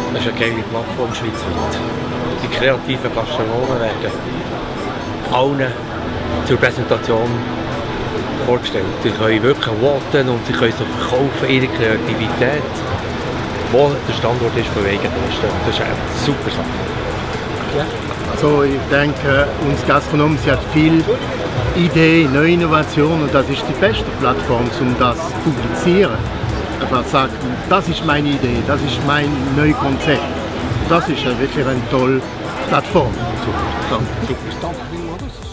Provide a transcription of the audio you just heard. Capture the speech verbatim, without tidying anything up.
Das ist eine geile Plattform schweizweit. Die kreativen Gastronomen werden allen zur Präsentation vorgestellt. Sie können wirklich voten und sie können so verkaufen, ihre Kreativität, wo der Standort ist für Eigentoasten. Das ist eine super Sache. Ja. Also ich denke, uns Gastronomen, sie hat viel Idee, neue Innovation und das ist die beste Plattform, um das zu publizieren. Einfach sagen, das ist meine Idee, das ist mein neues Konzept. Das ist wirklich eine tolle Plattform. Super, super.